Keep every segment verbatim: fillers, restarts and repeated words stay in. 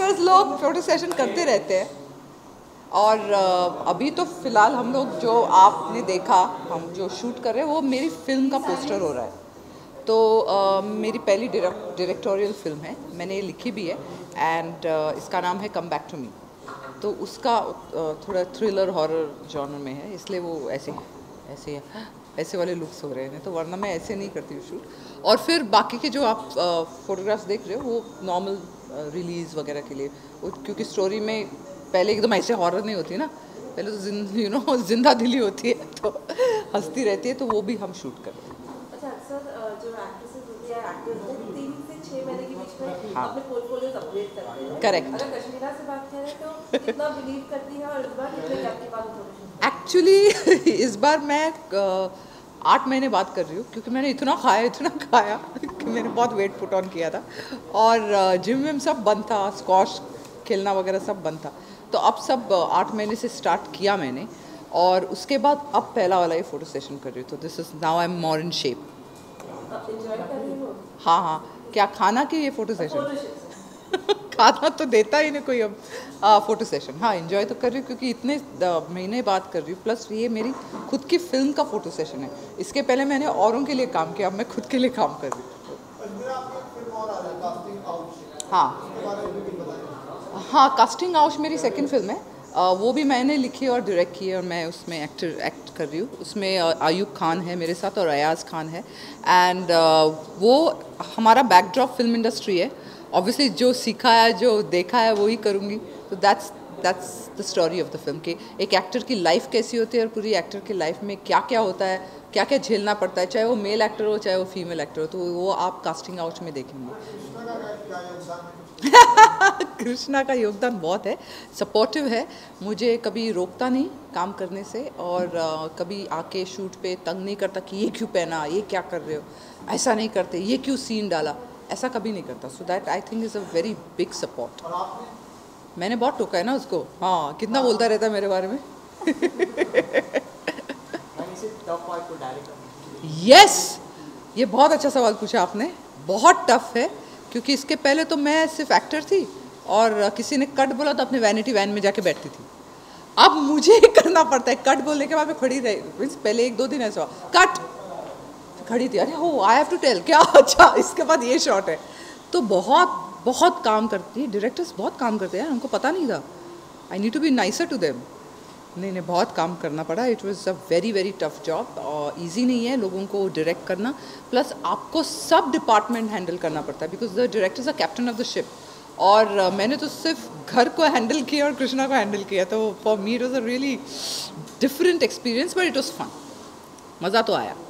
Actors लोग photo session करते रहते हैं। और अभी तो फ़िलहाल हम लोग जो आपने देखा हम जो शूट कर रहे हैं वो मेरी फिल्म का पोस्टर हो रहा है। तो uh, मेरी पहली डायरेक्टोरियल फिल्म है, मैंने ये लिखी भी है एंड uh, इसका नाम है कम बैक टू मी। तो उसका uh, थोड़ा थ्रिलर हॉरर जॉनर में है, इसलिए वो ऐसे ऐसे ऐसे वाले लुक्स हो रहे हैं, तो वरना मैं ऐसे नहीं करती हूँ शूट। और फिर बाकी के जो आप फोटोग्राफ्स uh, देख रहे हो वो नॉर्मल रिलीज़ uh, वगैरह के लिए, क्योंकि स्टोरी में पहले एकदम ऐसे हॉरर नहीं होती ना, पहले तो जिन यू नो जिंदा दिली होती है, तो हंसती रहती है, तो वो भी हम शूट कर रहे हैं। अच्छा अक्सर जो एक्ट्रेसेस होती है एक्टर्स होते हैं तीन से छः महीने के बीच में हाँ। अपने पोर्टफोलियोज अपडेट करते हैं। करेक्ट। अगर कश्मीरा से बात करें तो कितना बिलीव करती है और इस बार कितने गैप के बाद फोटोशूट? एक्चुअली इस बार मैं आठ महीने बात कर रही हूँ, क्योंकि मैंने इतना खाया इतना खाया कि मैंने बहुत वेट पुट ऑन किया था, और जिम विम सब बंद था, स्क्वॉश खेलना वगैरह सब बंद था। तो अब सब आठ महीने से स्टार्ट किया मैंने, और उसके बाद अब पहला वाला ये फोटो सेशन कर रही हूँ। तो this is now I am more in shape. हाँ हाँ, क्या खाना की ये फोटो सेशन? खाना तो देता ही नहीं कोई अब। आ, फोटो सेशन हाँ एंजॉय तो कर रही हूँ, क्योंकि इतने महीने बात कर रही हूँ, प्लस ये मेरी खुद की फिल्म का फोटो सेशन है। इसके पहले मैंने औरों के लिए काम किया, अब मैं खुद के लिए काम कर रही हूँ। हाँ हाँ, कास्टिंग आउट मेरी सेकंड फिल्म है, आ, वो भी मैंने लिखी और डायरेक्ट की है, और मैं उसमें एक्टर एक्ट कर रही हूँ। उसमें आयुब खान है मेरे साथ और अयाज खान है, एंड वो हमारा बैकड्रॉप फिल्म इंडस्ट्री है। ऑब्वियसली जो सीखा है जो देखा है वो ही करूँगी। तो that's that's the story of the film कि एक एक्टर की लाइफ कैसी होती है, और पूरी एक्टर की लाइफ में क्या क्या होता है, क्या क्या झेलना पड़ता है, चाहे वो मेल एक्टर हो चाहे वो फीमेल एक्टर हो। तो वो आप कास्टिंग आउट में देखेंगे। कृष्णा का योगदान बहुत है, सपोर्टिव है, मुझे कभी रोकता नहीं काम करने से, और uh, कभी आके शूट पे तंग नहीं करता कि ये क्यों पहना, ये क्या कर रहे हो, ऐसा नहीं करते, ये क्यों सीन डाला, ऐसा कभी नहीं करता। So that I think is a very big support. मैंने बहुत टोका है ना उसको, हाँ कितना बोलता रहता है मेरे बारे में। यस, ये बहुत अच्छा सवाल पूछा आपने, बहुत टफ है, क्योंकि इसके पहले तो मैं सिर्फ एक्टर थी, और किसी ने कट बोला तो अपने वैनिटी वैन में जाके बैठती थी। अब मुझे करना पड़ता है, कट बोलने के बाद मैं खड़ी रही, मीन्स पहले एक दो दिन ऐसा हुआ कट खड़ी थी, अरे हो आई हैव टू टेल क्या, अच्छा इसके बाद ये शॉट है। तो बहुत बहुत काम करती है, डायरेक्टर्स बहुत काम करते हैं, हमको पता नहीं था। I need to be nicer to them. नहीं नहीं, बहुत काम करना पड़ा। It was a very very tough job, और ईजी नहीं है लोगों को डायरेक्ट करना, प्लस आपको सब डिपार्टमेंट हैंडल करना पड़ता है, because the director is a captain of the ship. और uh, मैंने तो सिर्फ घर को हैंडल किया और कृष्णा को हैंडल किया, तो for me it was a really different experience, but it was fun, मज़ा तो आया।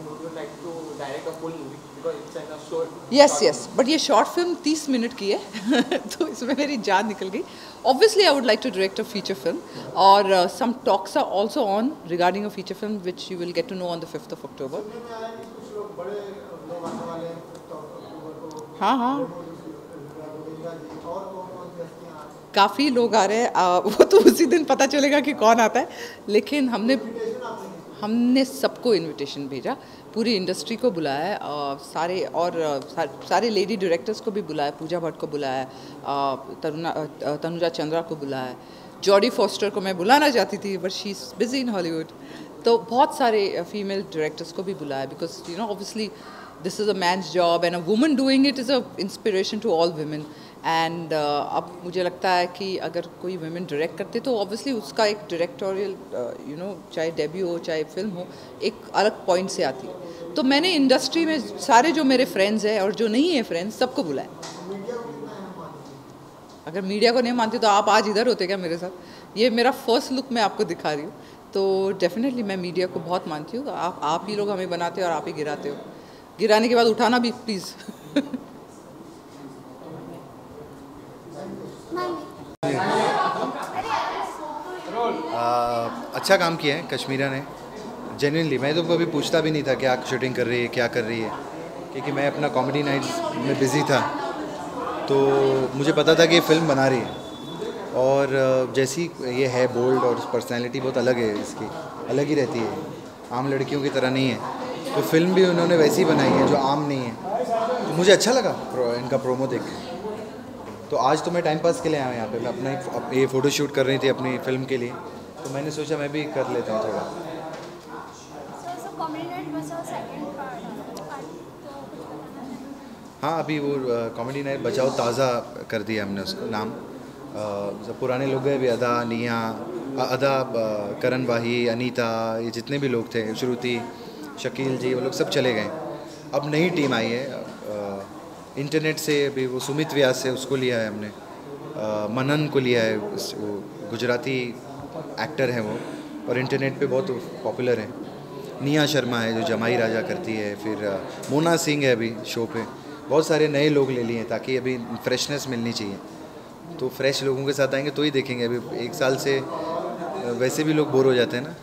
यस यस, बट ये शॉर्ट फिल्म तीस मिनट की है तो इसमें मेरी जान निकल गई। Obviously I would like to direct a feature film, और some talks are also on regarding a feature film which you will get to know on the fifth of October. हाँ हाँ, काफ़ी लोग आ रहे हैं, आ, वो तो उसी दिन पता चलेगा कि कौन आता है, लेकिन हमने हमने सबको इनविटेशन भेजा, पूरी इंडस्ट्री को बुलाया है, आ, सारे और सारे, सारे लेडी डायरेक्टर्स को भी बुलाया, पूजा भट्ट को बुलाया है, तरुणा तनुजा चंद्रा को बुलाया है, जॉडी फॉस्टर को मैं बुलाना चाहती थी but she is busy in Hollywood. तो बहुत सारे फीमेल डायरेक्टर्स को भी बुलाया, because you know obviously this is a man's job and a woman doing it is an inspiration to all women. And अब मुझे लगता है कि अगर कोई वुमेन डायरेक्ट करते तो ऑब्वियसली उसका एक डायरेक्टोरियल यू नो चाहे डेब्यू हो चाहे फिल्म हो, एक अलग पॉइंट से आती है। तो मैंने इंडस्ट्री में सारे जो मेरे फ्रेंड्स हैं और जो नहीं है फ्रेंड्स सबको बुलाया। अगर मीडिया को नहीं मानती तो आप आज इधर होते क्या मेरे साथ? ये मेरा फर्स्ट लुक मैं आपको दिखा रही हूँ, तो डेफिनेटली मैं मीडिया को बहुत मानती हूँ। आप आप ही लोग हमें बनाते हो और आप ही गिराते हो, गिराने के बाद उठाना भी प्लीज़। आ, अच्छा काम किया है कश्मीरा ने, जेन्युइनली। मैं तो कभी पूछता भी नहीं था क्या शूटिंग कर रही है क्या कर रही है, क्योंकि मैं अपना कॉमेडी नाइट्स में बिज़ी था, तो मुझे पता था कि ये फिल्म बना रही है। और जैसी ये है बोल्ड और पर्सनैलिटी बहुत अलग है इसकी, अलग ही रहती है, आम लड़कियों की तरह नहीं है। तो फिल्म भी उन्होंने वैसी बनाई है जो आम नहीं है, तो मुझे अच्छा लगा प्रो, इनका प्रोमो देख के। तो आज तो मैं टाइम पास के लिए आया हूँ यहाँ पे, मैं अपना एक ये फ़ोटो शूट कर रही थी अपनी फिल्म के लिए, तो मैंने सोचा मैं भी कर लेता हूँ थोड़ा। हाँ, अभी वो कॉमेडी नाइट बचाओ ताज़ा कर दिया हमने उसको नाम। uh, पुराने लोग गए भी, अदा, निया, अदा, करण बाही, अनीता, ये जितने भी लोग थे, श्रुति, शकील जी, वो लोग सब चले गए। अब नई टीम आई है uh, इंटरनेट से, अभी वो सुमित व्यास है, उसको लिया है हमने, uh, मनन को लिया है, वो गुजराती एक्टर हैं वो, और इंटरनेट पे बहुत पॉपुलर है। निया शर्मा है जो जमाई राजा करती है, फिर मोना सिंह है अभी शो पे। बहुत सारे नए लोग ले लिए ताकि अभी फ्रेशनेस मिलनी चाहिए, तो फ्रेश लोगों के साथ आएंगे तो ही देखेंगे। अभी एक साल से वैसे भी लोग बोर हो जाते हैं ना।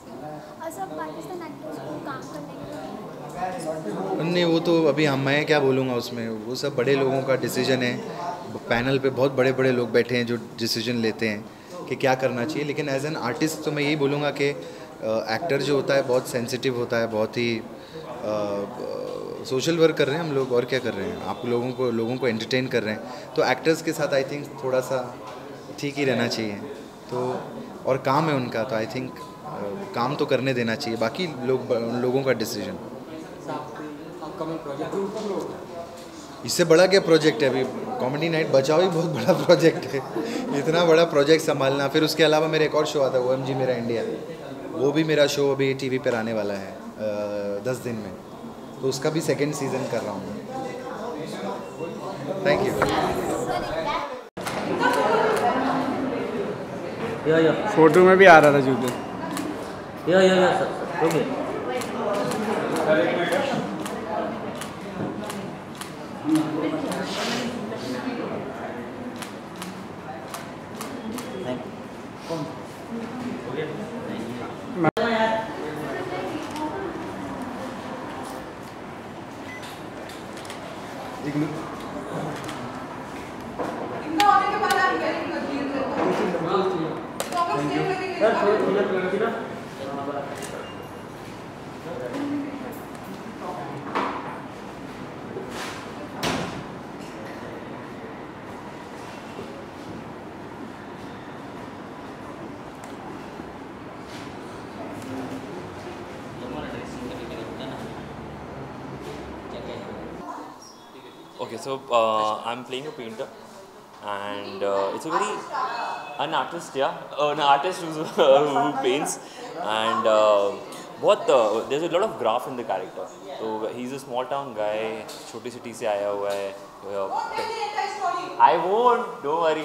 नहीं, वो तो अभी हम मैं क्या बोलूँगा उसमें, वो सब बड़े लोगों का डिसीजन है। पैनल पे बहुत बड़े बड़े लोग बैठे हैं जो डिसीजन लेते हैं कि क्या करना चाहिए, लेकिन एज एन आर्टिस्ट तो मैं यही बोलूँगा कि एक्टर जो होता है बहुत सेंसिटिव होता है, बहुत ही सोशल वर्क कर रहे हैं हम लोग, और क्या कर रहे हैं, आप लोगों को लोगों को एंटरटेन कर रहे हैं, तो एक्टर्स के साथ आई थिंक थोड़ा सा ठीक ही रहना चाहिए। तो और काम है उनका, तो आई थिंक काम तो करने देना चाहिए, बाकी लोग लोगों का डिसीजन। इससे बड़ा क्या प्रोजेक्ट है, अभी कॉमेडी नाइट बचाओ ही बहुत बड़ा प्रोजेक्ट है। इतना बड़ा प्रोजेक्ट संभालना, फिर उसके अलावा मेरा एक और शो आता है, ओ एम जी मेरा इंडिया, वो भी मेरा शो अभी टीवी पर आने वाला है दस दिन में, तो उसका भी सेकंड सीजन कर रहा हूँ। Thank you. Yeah yeah photo में भी आ रहा था जूते। Yeah yeah yeah sir okay. Okay, so uh, I'm playing a painter, and uh, it's a very an artist, yeah, uh, an artist who's, who paints, and uh, बहुत uh, there's a lot of graph in the character. So he's a small town guy, छोटी city से आया हुआ है. I won't, don't worry.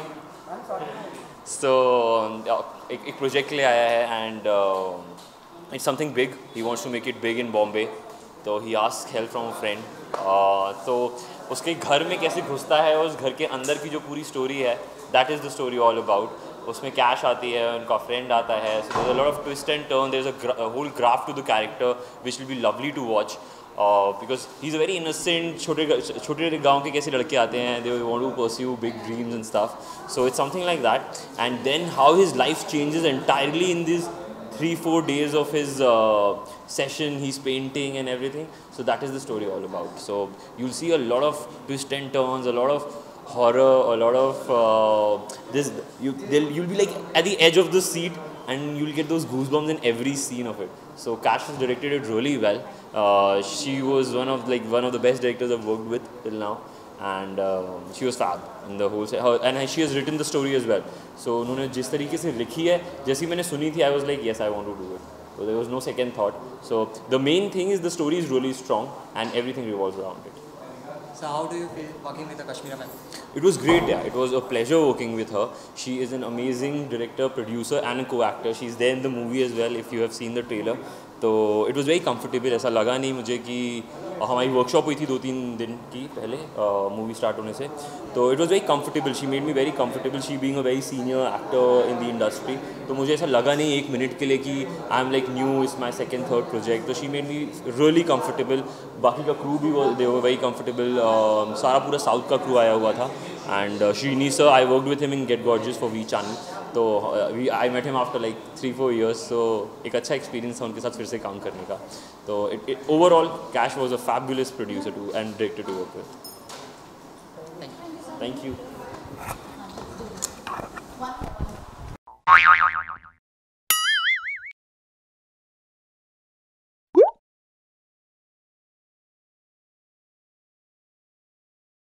So एक एक project ले आया है, and uh, it's something big. He wants to make it big in Bombay. तो he asks help from a friend. uh, तो उसके घर में कैसे घुसता है, उस घर के अंदर की जो पूरी स्टोरी है, that is the story all about. उसमें कैश आती है, उनका फ्रेंड आता है, so there is a lot of twist and turn, there is a whole graph to the character which will be lovely to watch, because he is a very innocent. छोटे छोटे छोटे गाँव के कैसे लड़के आते हैं, they want to pursue big dreams and stuff. So it's something like that, and then how his life changes entirely in this three four days of his uh, session. He's painting and everything, so that is the story all about. So you'll see a lot of twists and turns, a lot of horror, a lot of uh, this. You you'll be like at the edge of the seat, and you'll get those goosebumps in every scene of it. So Kash has directed it really well. Uh, she was one of like one of the best directors I've worked with till now, and uh, she was fab in the whole set. Her, and she has written the story as well. So उन्होंने जिस तरीके से लिखी है, जैसी मैंने सुनी थी, I was like yes, I want to do it. So there was no second thought. So the main thing is the story is really strong and everything revolves around it. So how do you feel working with the Kashmira ma'am? It was great, yeah. It was a pleasure working with her. She is an amazing director, producer and a co-actor. She's there in the movie as well, if you have seen the trailer. तो it was very comfortable. ऐसा लगा नहीं मुझे कि हमारी workshop हुई थी दो तीन दिन की पहले मूवी स्टार्ट होने से, तो it was very comfortable. She made me very comfortable. She being a very senior actor in the industry, तो मुझे ऐसा लगा नहीं एक मिनट के लिए कि I am like new, is my second third project. तो she made me really comfortable. बाकी का क्रू भी दे वर वेरी कम्फर्टेबल. सारा पूरा साउथ का क्रू आया हुआ था. And Srini sir, I worked with him in get gorgeous for V channel. तो we I met him after like three four years. So एक अच्छा एक्सपीरियंस था उनके साथ फिर से काम करने का. तो it it overall cast was a fabulous producer too and director to work with. Thank you. है।